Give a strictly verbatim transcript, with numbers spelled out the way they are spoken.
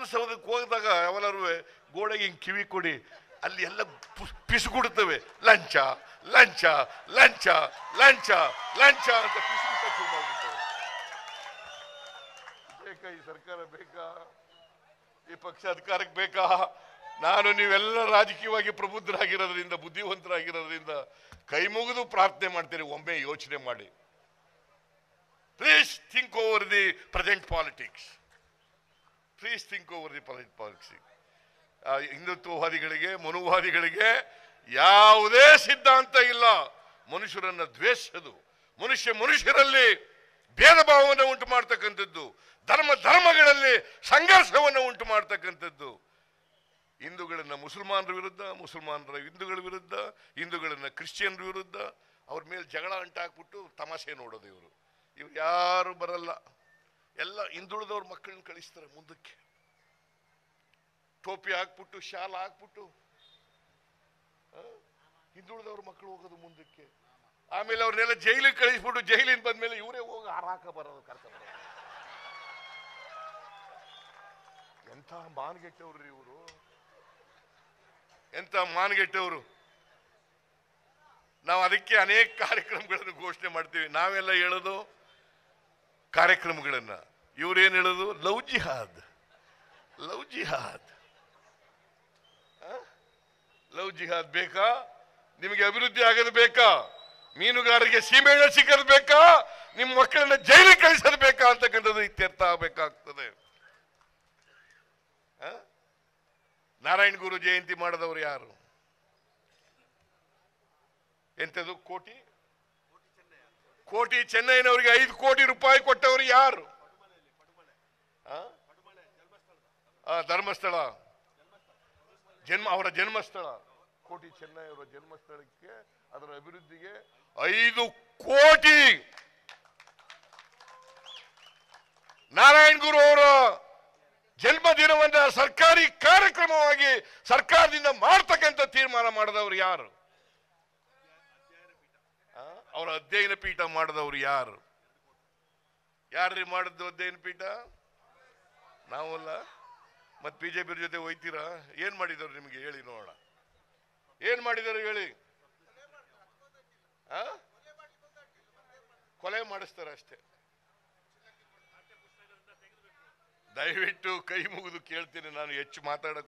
ವಿಧಾನಸೌಧಕ್ಕೆ ಹೋಗಿದಾಗ ಯಾವಲ್ಲರೂ ಗೋಡೆಗೆ ಹಿಂಗೆ ಕಿವಿ ಕೊಡಿ, ಅಲ್ಲಿ ಎಲ್ಲ ಪಿಸುಗುಡುತ್ತವೆ, ಲಂಚ ಲಂಚ ಲಂಚ ಲಂಚ ಲಂಚ ಅಂತ ಪಿಸುಗುಟ್ಟ ಶುರು ಮಾಡ್ಬಿಡ್ತವೆ. ಬೇಕಾ ಈ ಸರ್ಕಾರ? ಬೇಕಾ ಈ ಪಕ್ಷ ಅಧಿಕಾರಕ್ಕೆ ಬೇಕಾ? ನಾನು ನೀವೆಲ್ಲ ರಾಜಕೀಯವಾಗಿ ಪ್ರಬುದ್ಧರಾಗಿರೋದ್ರಿಂದ, ಬುದ್ಧಿವಂತರಾಗಿರೋದ್ರಿಂದ ಕೈ ಮುಗಿದು ಪ್ರಾರ್ಥನೆ ಮಾಡ್ತೀರಿ, ಒಮ್ಮೆ ಯೋಚನೆ ಮಾಡಿ. Please think over the present politics. Please think over the present politics. ಹಿಂದುತ್ವವಾದಿಗಳಿಗೆ, ಮನುವಾದಿಗಳಿಗೆ ಯಾವುದೇ ಸಿದ್ಧಾಂತ ಇಲ್ಲ ಮನುಷ್ಯರನ್ನ ದ್ವೇಷಿಸೋದು, ಮನುಷ್ಯ ಮನುಷ್ಯರಲ್ಲಿ ಭೇದ ಭಾವವನ್ನು ಉಂಟು ಮಾಡ್ತಕ್ಕಂಥದ್ದು, ಧರ್ಮ ಧರ್ಮಗಳಲ್ಲಿ ಸಂಘರ್ಷವನ್ನು ಉಂಟು ಮಾಡ್ತಕ್ಕಂಥದ್ದು. ಹಿಂದೂಗಳನ್ನ ಮುಸಲ್ಮಾನರ ವಿರುದ್ಧ, ಮುಸಲ್ಮಾನರ ಹಿಂದೂಗಳ ವಿರುದ್ಧ, ಹಿಂದೂಗಳನ್ನ ಕ್ರಿಶ್ಚಿಯನ್ರ ವಿರುದ್ಧ ಅವ್ರ ಮೇಲೆ ಜಗಳ ಅಂಟಾಕ್ಬಿಟ್ಟು ತಮಾಷೆ ನೋಡೋದು. ಇವರು ಇವ್ರು ಯಾರು ಬರಲ್ಲ, ಎಲ್ಲ ಹಿಂದುಳಿದವ್ರ ಮಕ್ಕಳನ್ನ ಕಳಿಸ್ತಾರೆ ಮುಂದಕ್ಕೆ. ಟೋಪಿ ಹಾಕ್ಬಿಟ್ಟು, ಶಾಲ ಹಾಕ್ಬಿಟ್ಟು ಹಿಂದುಳಿದವ್ರ ಮಕ್ಕಳು ಹೋಗೋದು ಮುಂದಕ್ಕೆ. ಆಮೇಲೆ ಅವ್ರನ್ನೆಲ್ಲ ಜೈಲಿಗೆ ಕಳಿಸ್ಬಿಟ್ಟು, ಜೈಲಿಂದ ಬಂದ್ಮೇಲೆ ಇವರೇ ಹೋಗಿ ಹಾರಾಕ ಬರೋದು, ಕರ್ಕ ಬರೋದು. ಎಂಥ ಮಾನ್ಗೆಟ್ಟವ್ರಿ ಇವರು, ಎಂಥ ಮಾನ್ಗೆಟ್ಟವರು. ನಾವು ಅದಕ್ಕೆ ಅನೇಕ ಕಾರ್ಯಕ್ರಮಗಳನ್ನು ಘೋಷಣೆ ಮಾಡ್ತೀವಿ. ನಾವೆಲ್ಲ ಹೇಳೋದು ಕಾರ್ಯಕ್ರಮಗಳನ್ನ, ಇವ್ರೇನ್ ಹೇಳೋದು love jihad, love jihad. Love jihad ಬೇಕಾ ನಿಮಗೆ? ಅಭಿವೃದ್ಧಿ ಆಗೋದು ಬೇಕಾ? ಮೀನುಗಾರರಿಗೆ ಸೀಮೆಎಣ್ಣೆ ಸಿಗೋದು ಬೇಕಾ? ನಿಮ್ಮ ಮಕ್ಕಳನ್ನ ಜೈಲಿಗೆ ಕಳಿಸೋದು ಬೇಕಾ ಅಂತಕ್ಕಂಥದ್ದು ಇತ್ಯರ್ಥ ಆಗಬೇಕಾಗ್ತದೆ. ನಾರಾಯಣ ಗುರು ಜಯಂತಿ ಮಾಡಿದವರು ಯಾರು? ಎಂತದು? ಕೋಟಿ ಕೋಟಿ ಚೆನ್ನೈನವರಿಗೆ ಐದು ಕೋಟಿ ರೂಪಾಯಿ ಕೊಟ್ಟವರು ಯಾರು? ಧರ್ಮಸ್ಥಳ ಜನ್ಮ, ಅವರ ಜನ್ಮಸ್ಥಳ ಕೋಟಿ ಚೆನ್ನೈ ಅವರ ಜನ್ಮಸ್ಥಳಕ್ಕೆ, ಅದರ ಅಭಿವೃದ್ಧಿಗೆ ಐದು ಕೋಟಿ. ನಾರಾಯಣ ಗುರು ಅವರ ಜನ್ಮದಿನವನ್ನ ಸರ್ಕಾರಿ ಕಾರ್ಯಕ್ರಮವಾಗಿ ಸರ್ಕಾರದಿಂದ ಮಾಡ್ತಕ್ಕಂಥ ತೀರ್ಮಾನ ಮಾಡಿದವರು ಯಾರು? ಅವರ ಅಧ್ಯಯನ ಪೀಠ ಮಾಡಿದವರು ಯಾರು? ಯಾರ್ರಿ ಮಾಡಿದ್ದು ಅಧ್ಯಯನ ಪೀಠ? ನಾವಲ್ಲ. ಮತ್ ಬಿಜೆಪಿ ಜೊತೆ ಹೋಯ್ತೀರಾ? ಏನ್ ಮಾಡಿದವರು ನಿಮ್ಗೆ ಹೇಳಿ ನೋಡೋಣ. ಏನ್ ಮಾಡಿದರು ಹೇಳಿ? ಆ ಕೊಲೆ ಮಾಡಿಸ್ತಾರೆ ಅಷ್ಟೇ. ದಯವಿಟ್ಟು ಕೈ ಮುಗಿದು ಕೇಳ್ತೀನಿ, ನಾನು ಹೆಚ್ಚು ಮಾತಾಡಕ್